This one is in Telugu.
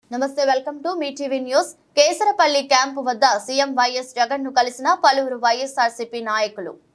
నమస్తే, వెల్కమ్ టు మీ టీవీ న్యూస్. కేసరపల్లి క్యాంపు వద్ద సీఎం వైఎస్ జగన్ ను కలిసిన పలువురు వైఎస్ఆర్సీపీ నాయకులు.